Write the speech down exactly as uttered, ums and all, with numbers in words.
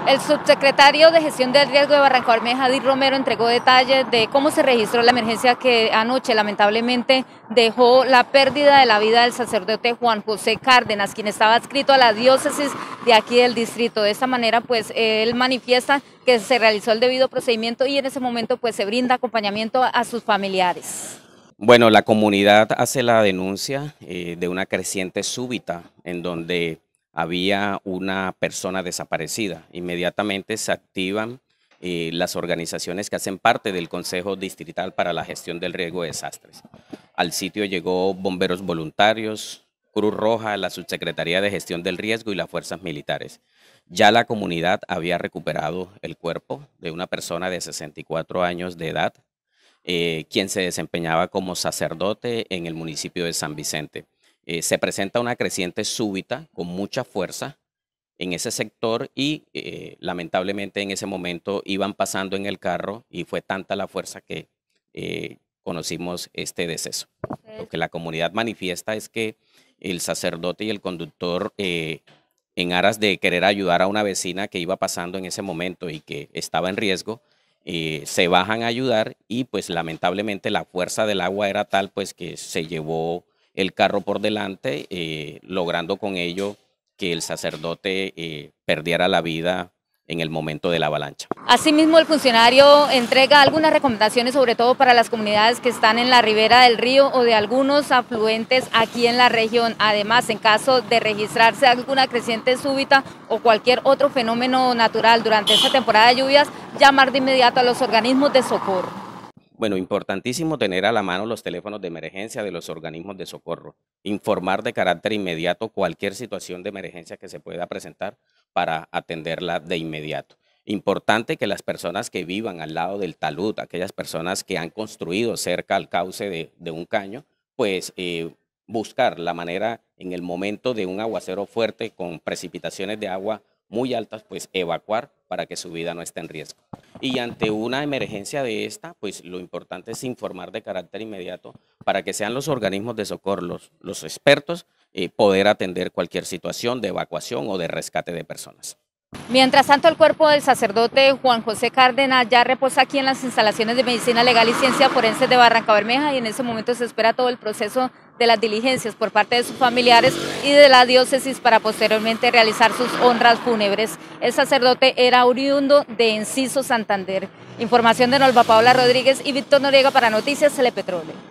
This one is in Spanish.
El subsecretario de Gestión del Riesgo de Barrancabermeja, David Romero, entregó detalles de cómo se registró la emergencia que anoche lamentablemente dejó la pérdida de la vida del sacerdote Juan José Cárdenas, quien estaba adscrito a la diócesis de aquí del distrito. De esta manera, pues, él manifiesta que se realizó el debido procedimiento y en ese momento, pues, se brinda acompañamiento a, a sus familiares. Bueno, la comunidad hace la denuncia eh, de una creciente súbita en donde había una persona desaparecida. Inmediatamente se activan eh, las organizaciones que hacen parte del Consejo Distrital para la Gestión del Riesgo de Desastres. Al sitio llegó bomberos voluntarios, Cruz Roja, la Subsecretaría de Gestión del Riesgo y las fuerzas militares. Ya la comunidad había recuperado el cuerpo de una persona de sesenta y cuatro años de edad, eh, quien se desempeñaba como sacerdote en el municipio de San Vicente. Eh, se presenta una creciente súbita con mucha fuerza en ese sector y eh, lamentablemente en ese momento iban pasando en el carro y fue tanta la fuerza que eh, conocimos este deceso. Lo que la comunidad manifiesta es que el sacerdote y el conductor, eh, en aras de querer ayudar a una vecina que iba pasando en ese momento y que estaba en riesgo, eh, se bajan a ayudar y pues lamentablemente la fuerza del agua era tal pues que se llevó el carro por delante, eh, logrando con ello que el sacerdote eh, perdiera la vida en el momento de la avalancha. Asimismo, el funcionario entrega algunas recomendaciones, sobre todo para las comunidades que están en la ribera del río o de algunos afluentes aquí en la región. Además, en caso de registrarse alguna creciente súbita o cualquier otro fenómeno natural durante esta temporada de lluvias, llamar de inmediato a los organismos de socorro. Bueno, importantísimo tener a la mano los teléfonos de emergencia de los organismos de socorro, informar de carácter inmediato cualquier situación de emergencia que se pueda presentar para atenderla de inmediato. Importante que las personas que vivan al lado del talud, aquellas personas que han construido cerca al cauce de, de un caño, pues eh, buscar la manera en el momento de un aguacero fuerte con precipitaciones de agua muy altas, pues evacuar para que su vida no esté en riesgo. Y ante una emergencia de esta, pues lo importante es informar de carácter inmediato para que sean los organismos de socorro, los, los expertos, eh, poder atender cualquier situación de evacuación o de rescate de personas. Mientras tanto, el cuerpo del sacerdote Juan José Cárdenas ya reposa aquí en las instalaciones de Medicina Legal y Ciencia Forense de Barrancabermeja y en ese momento se espera todo el proceso de las diligencias por parte de sus familiares y de la diócesis para posteriormente realizar sus honras fúnebres. El sacerdote era oriundo de Enciso, Santander. Información de Nolva Paola Rodríguez y Víctor Noriega para Noticias Telepetróleo.